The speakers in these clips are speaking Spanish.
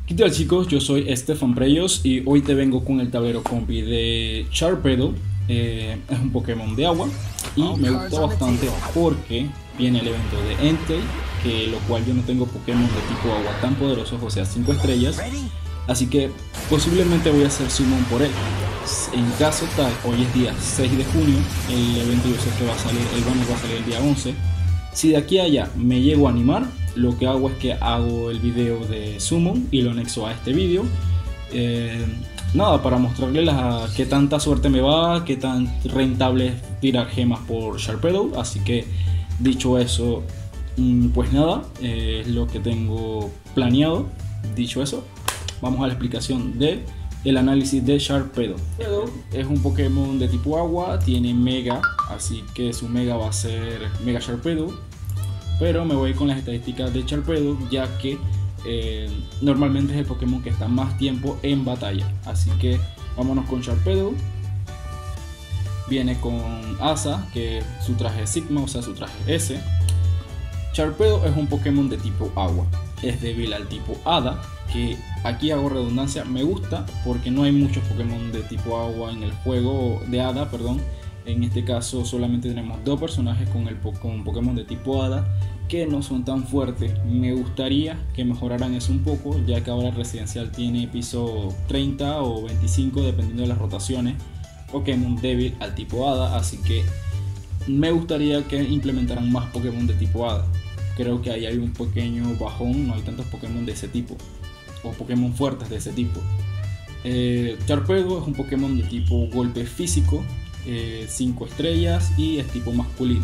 ¿Qué tal, chicos? Yo soy Estefan Preyos y hoy te vengo con el tablero compi de Sharpedo. Es un Pokémon de agua y me gusta bastante porque viene el evento de Entei, lo cual yo no tengo Pokémon de tipo agua tan poderosos, o sea 5 estrellas, así que posiblemente voy a hacer summon por él. En caso tal, hoy es día 6 de junio, el evento yo sé que va a salir, el banner va a salir el día 11. Si de aquí a allá me llego a animar, lo que hago es que hago el video de summon y lo anexo a este video. Nada, para mostrarles qué tanta suerte me va, qué tan rentable es tirar gemas por Sharpedo. Así que dicho eso, pues nada, es lo que tengo planeado. Dicho eso, vamos a la explicación de el análisis de Sharpedo. Es un Pokémon de tipo agua, tiene Mega, así que su Mega va a ser Mega Sharpedo. Pero me voy con las estadísticas de Sharpedo, ya que normalmente es el Pokémon que está más tiempo en batalla. Así que vámonos con Sharpedo. Viene con Asa, que su traje es Sigma, o sea su traje S. Sharpedo es un Pokémon de tipo agua, es débil al tipo Hada, que aquí hago redundancia, me gusta porque no hay muchos Pokémon de tipo agua en el juego de Hada, perdón. En este caso solamente tenemos dos personajes con Pokémon de tipo Hada que no son tan fuertes. Me gustaría que mejoraran eso un poco, ya que ahora Residencial tiene piso 30 o 25 dependiendo de las rotaciones. Pokémon débil al tipo Hada, así que me gustaría que implementaran más Pokémon de tipo Hada. Creo que ahí hay un pequeño bajón, no hay tantos Pokémon de ese tipo o Pokémon fuertes de ese tipo. Sharpedo es un Pokémon de tipo golpe físico, 5 estrellas y es tipo masculino.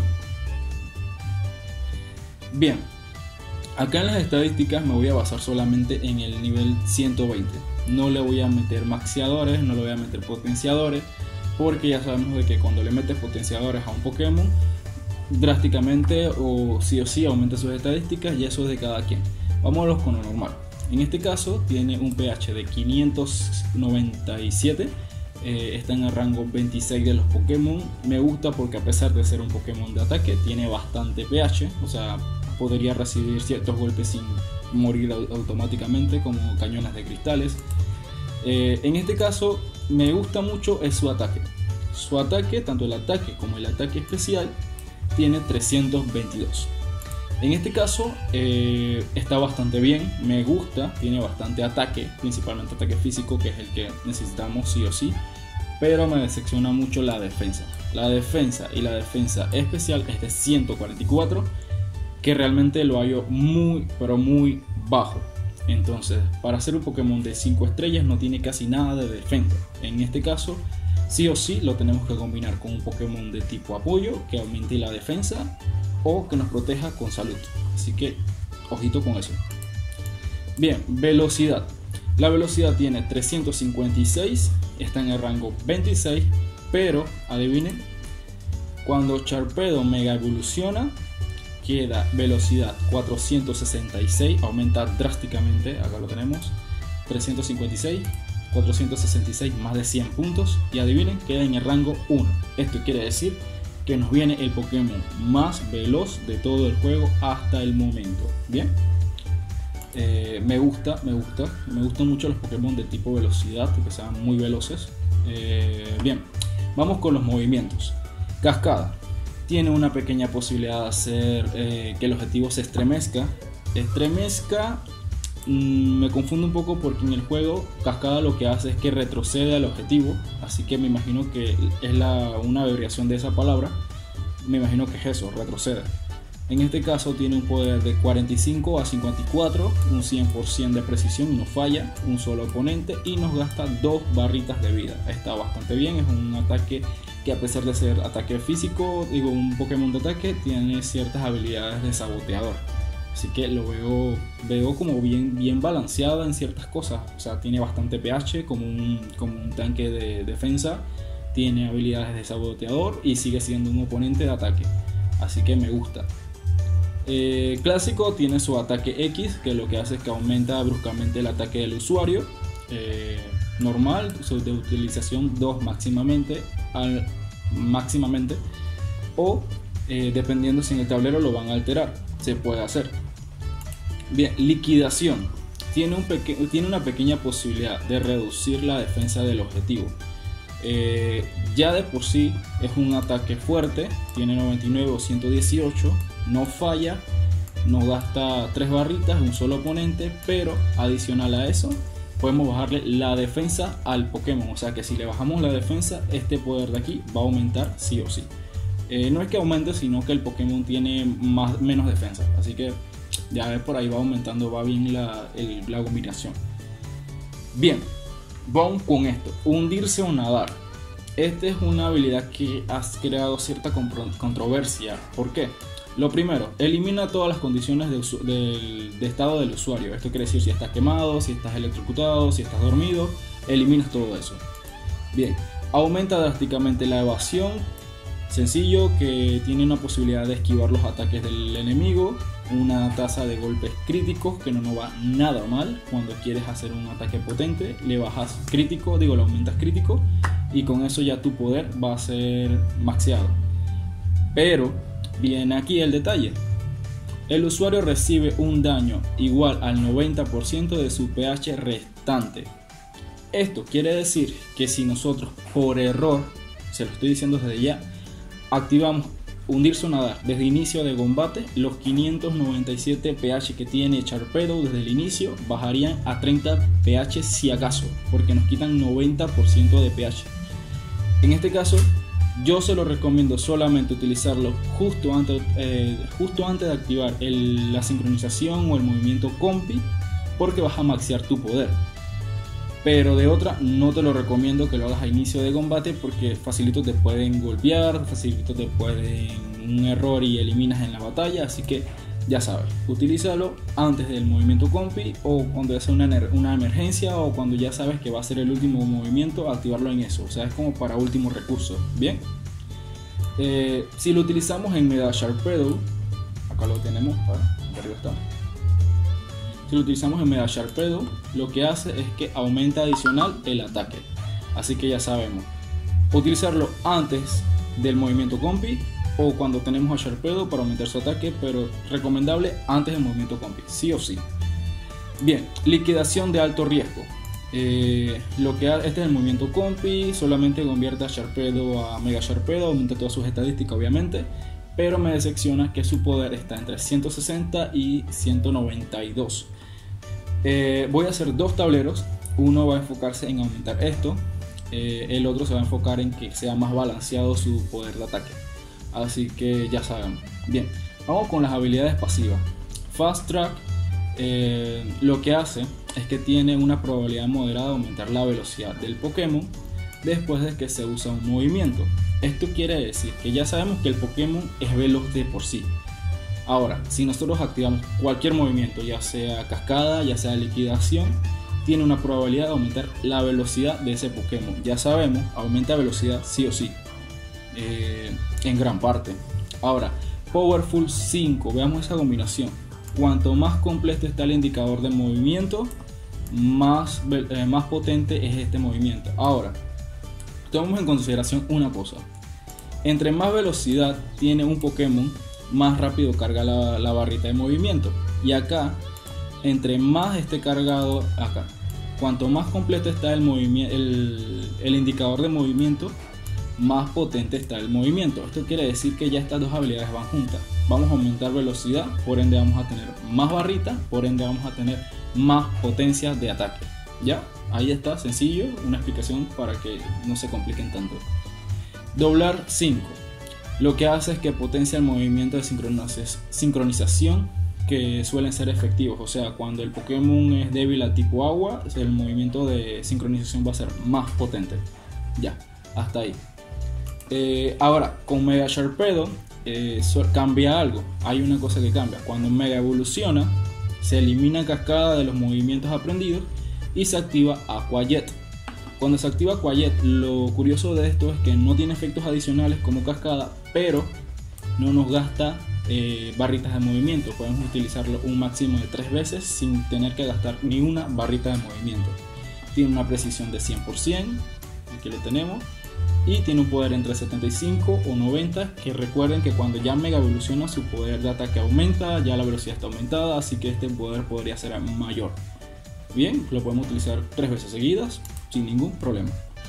Bien, acá en las estadísticas me voy a basar solamente en el nivel 120. No le voy a meter maxiadores, no le voy a meter potenciadores, porque ya sabemos de que cuando le metes potenciadores a un Pokémon, drásticamente o sí aumenta sus estadísticas, y eso es de cada quien. Vámonos con lo normal. En este caso tiene un pH de 597. Está en el rango 26 de los Pokémon. Me gusta porque a pesar de ser un Pokémon de ataque tiene bastante pH, o sea, podría recibir ciertos golpes sin morir automáticamente, como cañones de cristales. En este caso me gusta mucho es su ataque. Su ataque, tanto el ataque como el ataque especial, tiene 322. En este caso está bastante bien, me gusta, tiene bastante ataque, principalmente ataque físico, que es el que necesitamos sí o sí, pero me decepciona mucho la defensa. La defensa y la defensa especial es de 144, que realmente lo hallo muy, pero muy bajo. Entonces, para ser un Pokémon de 5 estrellas no tiene casi nada de defensa. En este caso, sí o sí lo tenemos que combinar con un Pokémon de tipo apoyo, que aumente la defensa o que nos proteja con salud. Así que ojito con eso. Bien, velocidad. La velocidad tiene 356, está en el rango 26, pero adivinen, cuando Sharpedo mega evoluciona queda velocidad 466, aumenta drásticamente. Acá lo tenemos, 356, 466, más de 100 puntos, y adivinen, queda en el rango 1. Esto quiere decir que nos viene el Pokémon más veloz de todo el juego hasta el momento. Bien, me gustan mucho los Pokémon de tipo velocidad, que sean muy veloces. Bien, vamos con los movimientos. Cascada tiene una pequeña posibilidad de hacer que el objetivo se estremezca. Me confundo un poco porque en el juego Cascada lo que hace es que retrocede al objetivo, así que me imagino que es una abreviación de esa palabra. Me imagino que es eso, retrocede. En este caso tiene un poder de 45 a 54, un 100% de precisión, no falla, un solo oponente y nos gasta 2 barritas de vida. Está bastante bien, es un ataque que a pesar de ser ataque físico, un Pokémon de ataque, tiene ciertas habilidades de saboteador. Así que lo veo como bien balanceada en ciertas cosas. O sea, tiene bastante pH como un tanque de defensa. Tiene habilidades de saboteador y sigue siendo un oponente de ataque. Así que me gusta. Clásico tiene su ataque X, que lo que hace es que aumenta bruscamente el ataque del usuario. Normal, de utilización 2 máximamente. O dependiendo si en el tablero lo van a alterar, se puede hacer. Bien, liquidación. tiene una pequeña posibilidad de reducir la defensa del objetivo. Ya de por sí es un ataque fuerte, tiene 99 o 118, no falla, no gasta 3 barritas de un solo oponente, pero adicional a eso podemos bajarle la defensa al Pokémon, o sea que si le bajamos la defensa, este poder de aquí va a aumentar sí o sí. No es que aumente, sino que el Pokémon tiene menos defensa, así que ya ves, por ahí va aumentando, va bien la combinación. Bien, vamos con esto, hundirse o nadar. Esta es una habilidad que ha creado cierta controversia. ¿Por qué? Lo primero, elimina todas las condiciones de estado del usuario. Esto quiere decir si estás quemado, si estás electrocutado, si estás dormido, eliminas todo eso. Bien, aumenta drásticamente la evasión. Sencillo, que tiene una posibilidad de esquivar los ataques del enemigo, una tasa de golpes críticos que no nos va nada mal. Cuando quieres hacer un ataque potente, le bajas crítico, le aumentas crítico, y con eso ya tu poder va a ser maxeado. Pero viene aquí el detalle: el usuario recibe un daño igual al 90% de su pH restante. Esto quiere decir que si nosotros por error, se lo estoy diciendo desde ya, activamos hundirse o nadar desde inicio de combate, los 597 pH que tiene Sharpedo desde el inicio bajarían a 30 pH si acaso, porque nos quitan 90% de pH. En este caso yo se lo recomiendo solamente utilizarlo justo antes de activar la sincronización o el movimiento compi, porque vas a maxear tu poder. Pero de otra no te lo recomiendo que lo hagas a inicio de combate, porque facilito te pueden golpear, facilito te pueden un error y eliminas en la batalla. Así que ya sabes, utilízalo antes del movimiento compi, o cuando ya sea una emergencia, o cuando ya sabes que va a ser el último movimiento, activarlo en eso. O sea, es como para último recurso. Bien, si lo utilizamos en Mega Sharpedo, acá lo tenemos, arriba está. Si lo utilizamos en Mega Sharpedo, lo que hace es que aumenta adicional el ataque. Así que ya sabemos, utilizarlo antes del movimiento compi o cuando tenemos a Sharpedo para aumentar su ataque, pero recomendable antes del movimiento compi, sí o sí. Bien, liquidación de alto riesgo. Este es el movimiento compi, solamente convierte a Sharpedo a Mega Sharpedo, aumenta todas sus estadísticas obviamente, pero me decepciona que su poder está entre 160 y 192. Voy a hacer dos tableros, uno va a enfocarse en aumentar esto, el otro se va a enfocar en que sea más balanceado su poder de ataque. Así que ya sabemos. Bien, vamos con las habilidades pasivas. Fast Track lo que hace es que tiene una probabilidad moderada de aumentar la velocidad del Pokémon después de que se usa un movimiento. Esto quiere decir que ya sabemos que el Pokémon es veloz de por sí. Ahora, si nosotros activamos cualquier movimiento, ya sea cascada, ya sea liquidación, tiene una probabilidad de aumentar la velocidad de ese Pokémon. Ya sabemos, aumenta velocidad sí o sí, en gran parte. Ahora, Powerful 5, veamos esa combinación. Cuanto más completo está el indicador de movimiento, más potente es este movimiento. Ahora, tomemos en consideración una cosa: entre más velocidad tiene un Pokémon, más rápido carga la barrita de movimiento. Y acá, entre más esté cargado acá, cuanto más completo está el indicador de movimiento, más potente está el movimiento. Esto quiere decir que ya estas dos habilidades van juntas. Vamos a aumentar velocidad, por ende vamos a tener más barrita, por ende vamos a tener más potencia de ataque. Ya, ahí está, sencillo, una explicación para que no se compliquen tanto. Doblar 5. Lo que hace es que potencia el movimiento de sincronización que suelen ser efectivos. O sea, cuando el Pokémon es débil a tipo agua, el movimiento de sincronización va a ser más potente. Ya, hasta ahí. Ahora, con Mega Sharpedo cambia algo. Hay una cosa que cambia. Cuando Mega evoluciona, se elimina cascada de los movimientos aprendidos y se activa Aqua Jet. Cuando se activa Aqua Jet, lo curioso de esto es que no tiene efectos adicionales como cascada, pero no nos gasta barritas de movimiento. Podemos utilizarlo un máximo de 3 veces sin tener que gastar ni una barrita de movimiento. Tiene una precisión de 100%, aquí lo tenemos, y tiene un poder entre 75 o 90, que recuerden que cuando ya Mega evoluciona su poder de ataque aumenta, ya la velocidad está aumentada, así que este poder podría ser mayor. Bien, lo podemos utilizar 3 veces seguidas sin ningún problema.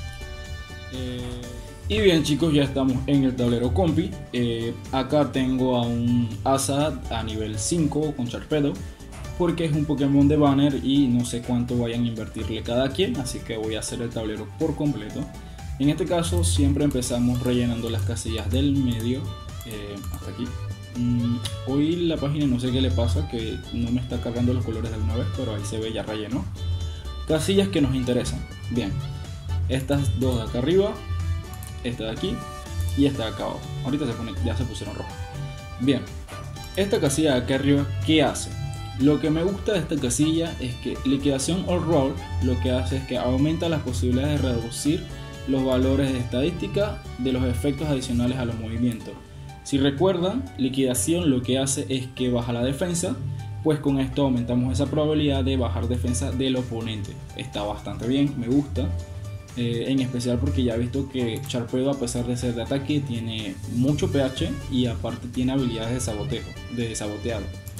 Y bien chicos, ya estamos en el tablero compi. Acá tengo a un Azad a nivel 5 con Sharpedo, porque es un Pokémon de banner y no sé cuánto vayan a invertirle cada quien, así que voy a hacer el tablero por completo. En este caso siempre empezamos rellenando las casillas del medio, hasta aquí. Hoy la página no sé qué le pasa, que no me está cargando los colores de una vez, pero ahí se ve ya relleno. Casillas que nos interesan. Bien, estas dos de acá arriba, esta de aquí y esta de acá abajo. Ahorita ya se pusieron rojas. Bien, esta casilla de acá arriba, ¿qué hace? Lo que me gusta de esta casilla es que liquidación all roll lo que hace es que aumenta las posibilidades de reducir los valores de estadística de los efectos adicionales a los movimientos. Si recuerdan, liquidación lo que hace es que baja la defensa, pues con esto aumentamos esa probabilidad de bajar defensa del oponente. Está bastante bien, me gusta, en especial porque ya he visto que Sharpedo, a pesar de ser de ataque, tiene mucho pH y aparte tiene habilidades de saboteado.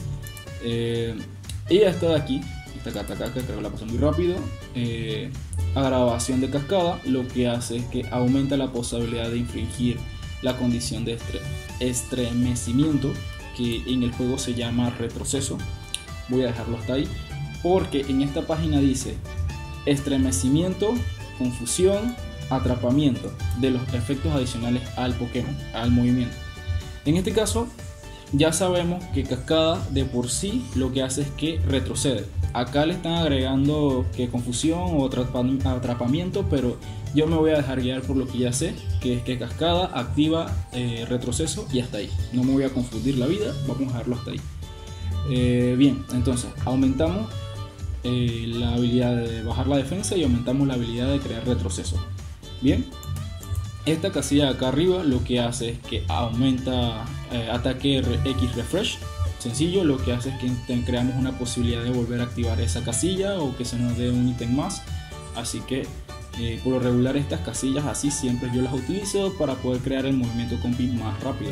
Y esta de aquí, esta acá, que creo que la pasé muy rápido, agravación de cascada, lo que hace es que aumenta la posibilidad de infligir la condición de estremecimiento, que en el juego se llama retroceso. Voy a dejarlo hasta ahí porque en esta página dice estremecimiento, confusión, atrapamiento de los efectos adicionales al Pokémon, al movimiento. En este caso ya sabemos que cascada de por sí lo que hace es que retrocede. Acá le están agregando que confusión o atrapamiento, pero yo me voy a dejar guiar por lo que ya sé, que es que cascada activa retroceso y hasta ahí. No me voy a confundir la vida, vamos a dejarlo hasta ahí. Bien, entonces aumentamos la habilidad de bajar la defensa y aumentamos la habilidad de crear retroceso. Bien, esta casilla de acá arriba lo que hace es que aumenta ataque X refresh. Sencillo, lo que hace es que creamos una posibilidad de volver a activar esa casilla o que se nos dé un ítem más. Así que por lo regular estas casillas así siempre yo las utilizo para poder crear el movimiento compi más rápido.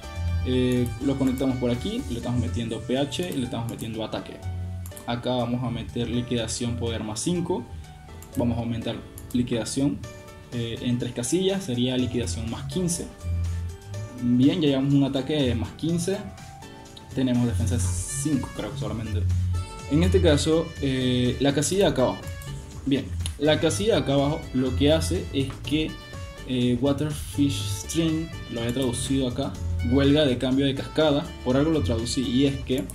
Lo conectamos por aquí, le estamos metiendo pH y le estamos metiendo ataque. Acá vamos a meter liquidación poder más 5. Vamos a aumentar liquidación en 3 casillas, sería liquidación más 15. Bien, ya llevamos un ataque de más 15. Tenemos defensa 5, creo que solamente. En este caso, la casilla de acá abajo. Bien, la casilla de acá abajo lo que hace es que Waterfish String, lo había traducido acá, huelga de cambio de cascada, por algo lo traducí, y es que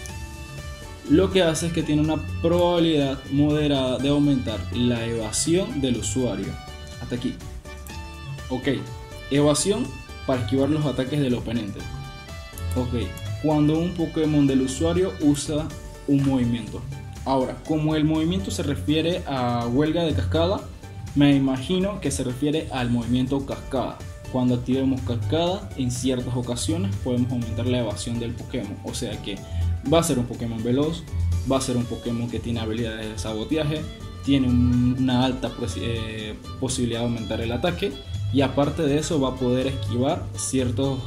lo que hace es que tiene una probabilidad moderada de aumentar la evasión del usuario. Hasta aquí. Ok, evasión para esquivar los ataques del oponente. Ok, cuando un Pokémon del usuario usa un movimiento. Ahora, como el movimiento se refiere a huelga de cascada, me imagino que se refiere al movimiento cascada. Cuando activemos cascada, en ciertas ocasiones podemos aumentar la evasión del Pokémon. O sea que va a ser un Pokémon veloz, va a ser un Pokémon que tiene habilidades de saboteaje, tiene una alta posibilidad de aumentar el ataque, y aparte de eso va a poder esquivar ciertos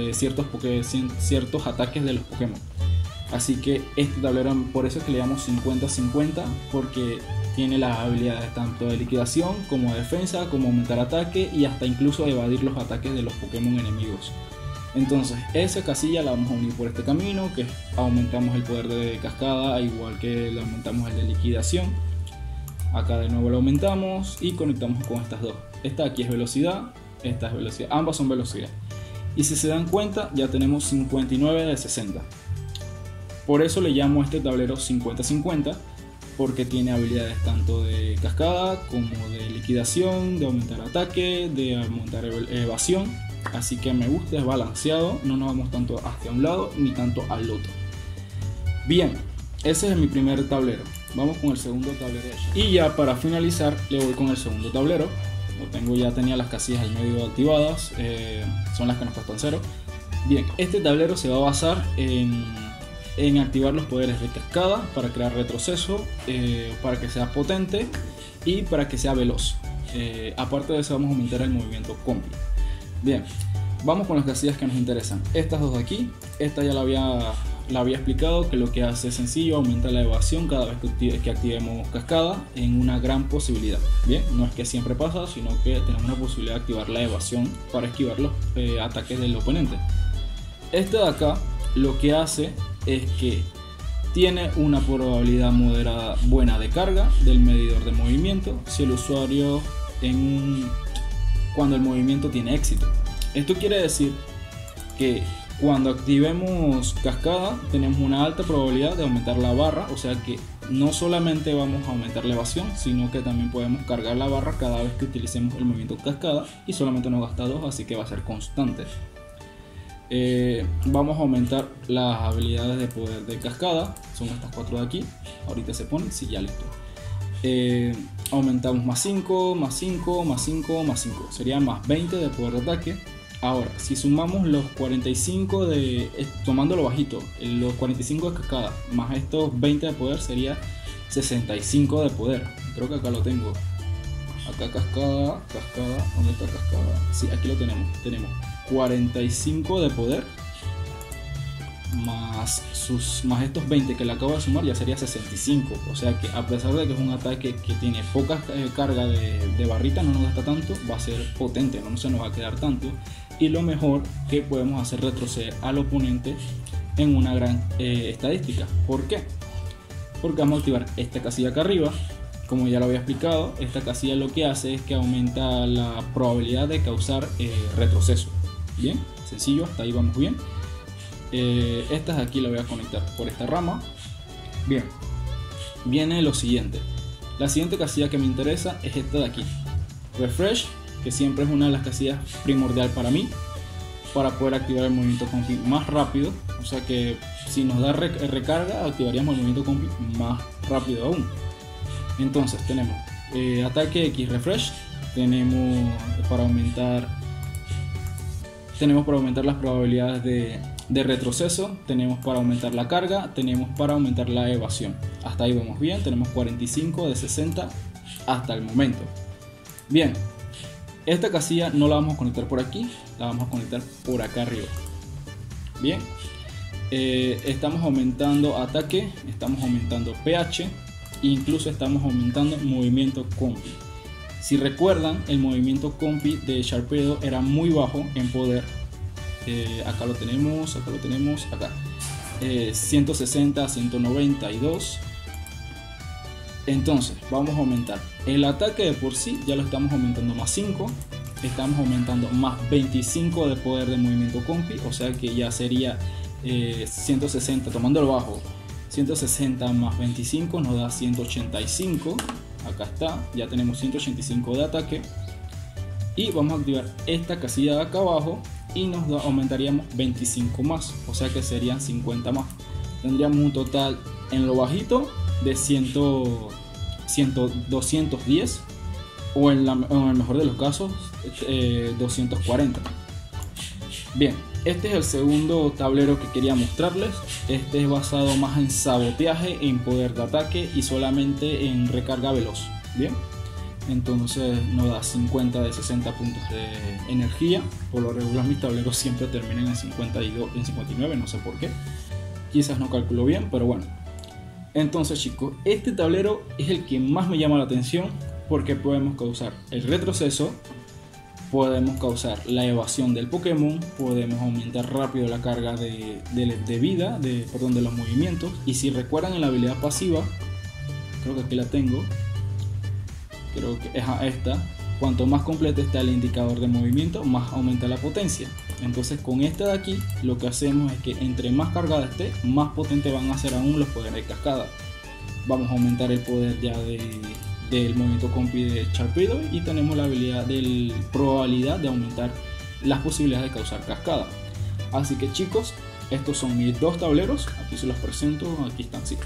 ataques de los Pokémon. Así que este tablero, por eso es que le llamamos 50-50, porque tiene las habilidades tanto de liquidación como de defensa, como aumentar ataque y hasta incluso evadir los ataques de los Pokémon enemigos. Entonces esa casilla la vamos a unir por este camino, que aumentamos el poder de cascada igual que le aumentamos el de liquidación. Acá de nuevo lo aumentamos y conectamos con estas dos. Esta aquí es velocidad, esta es velocidad, ambas son velocidad. Y si se dan cuenta ya tenemos 59 de 60. Por eso le llamo a este tablero 50-50, porque tiene habilidades tanto de cascada como de liquidación, de aumentar ataque, de aumentar evasión. Así que me gusta, es balanceado, no nos vamos tanto hacia un lado ni tanto al otro. Bien, ese es mi primer tablero. Vamos con el segundo tablero. Y ya para finalizar le voy con el segundo tablero. Lo tengo, ya tenía las casillas al medio activadas, son las que nos cuestan 0. Bien, este tablero se va a basar en activar los poderes de cascada para crear retroceso, para que sea potente y para que sea veloz. Aparte de eso vamos a aumentar el movimiento compi. Bien, vamos con las casillas que nos interesan. Estas dos de aquí, esta ya la había la había explicado que lo que hace es sencillo, aumenta la evasión cada vez que activemos cascada en una gran posibilidad. Bien, no es que siempre pasa, sino que tenemos una posibilidad de activar la evasión para esquivar los ataques del oponente. Este de acá lo que hace es que tiene una probabilidad moderada buena de carga del medidor de movimiento si el usuario cuando el movimiento tiene éxito. Esto quiere decir que cuando activemos cascada tenemos una alta probabilidad de aumentar la barra, o sea que no solamente vamos a aumentar la evasión, sino que también podemos cargar la barra cada vez que utilicemos el movimiento cascada, y solamente nos gasta 2, así que va a ser constante. Vamos a aumentar las habilidades de poder de cascada, son estas 4 de aquí, ahorita se ponen, sí, ya listo. Aumentamos más 5, más 5, más 5, más 5, sería más 20 de poder de ataque. Ahora, si sumamos los 45 tomándolo bajito, los 45 de cascada, más estos 20 de poder, sería 65 de poder. Creo que acá lo tengo. Acá cascada, ¿dónde está cascada? Sí, aquí lo tenemos. Tenemos 45 de poder más estos 20 que le acabo de sumar, ya sería 65. O sea que a pesar de que es un ataque que tiene poca carga de barrita, no nos gasta tanto, va a ser potente, no se nos va a quedar tanto. Y lo mejor, que podemos hacer retroceder al oponente en una gran estadística. ¿Por qué? Porque vamos a activar esta casilla acá arriba. Como ya lo había explicado, esta casilla lo que hace es que aumenta la probabilidad de causar retroceso. Bien, sencillo, hasta ahí vamos bien. Estas de aquí la voy a conectar por esta rama. Bien, viene lo siguiente. La siguiente casilla que me interesa es esta de aquí, Refresh, que siempre es una de las casillas primordial para mí, para poder activar el movimiento compi más rápido. O sea que si nos da recarga, activaríamos el movimiento compi más rápido aún. Entonces tenemos ataque X refresh, tenemos para aumentar las probabilidades de retroceso, tenemos para aumentar la carga, tenemos para aumentar la evasión. Hasta ahí vamos bien, tenemos 45 de 60 hasta el momento. Bien, esta casilla no la vamos a conectar por aquí, la vamos a conectar por acá arriba. Bien, estamos aumentando ataque, estamos aumentando pH, incluso estamos aumentando movimiento compi. Si recuerdan, el movimiento compi de Sharpedo era muy bajo en poder. Acá lo tenemos, acá 160, 192. Entonces vamos a aumentar el ataque de por sí, ya lo estamos aumentando más 5, estamos aumentando más 25 de poder de movimiento compi, o sea que ya sería 160, tomando el bajo, 160 más 25 nos da 185. Acá está, ya tenemos 185 de ataque. Y vamos a activar esta casilla de acá abajo y nos aumentaríamos 25 más, o sea que serían 50 más. Tendríamos un total en lo bajito de 210, o en el mejor de los casos 240. Bien, este es el segundo tablero que quería mostrarles. Este es basado más en saboteaje, en poder de ataque y solamente en recarga veloz. Bien, entonces nos da 50 de 60 puntos de energía. Por lo regular mis tableros siempre terminan en 52, en 59, no sé por qué. Quizás no calculo bien, pero bueno. Entonces chicos, este tablero es el que más me llama la atención porque podemos causar el retroceso, podemos causar la evasión del Pokémon, podemos aumentar rápido la carga de vida, de los movimientos. Y si recuerdan en la habilidad pasiva, creo que aquí la tengo, creo que es esta, cuanto más completo está el indicador de movimiento, más aumenta la potencia. Entonces con esta de aquí lo que hacemos es que entre más cargada esté, más potente van a ser aún los poderes de cascada. Vamos a aumentar el poder ya del movimiento compi de Sharpedo y tenemos la habilidad de probabilidad de aumentar las posibilidades de causar cascada. Así que chicos, estos son mis dos tableros, aquí se los presento, aquí están, sí.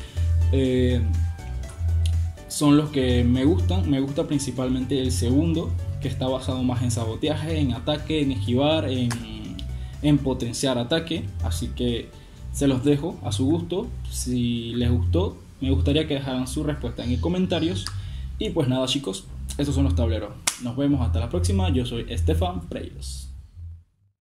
Son los que me gustan. Me gusta principalmente el segundo, que está basado más en saboteaje, en ataque, en esquivar, en potenciar ataque. Así que se los dejo a su gusto. Si les gustó, me gustaría que dejaran su respuesta en los comentarios. Y pues nada chicos, estos son los tableros. Nos vemos hasta la próxima. Yo soy Stefan Preyos.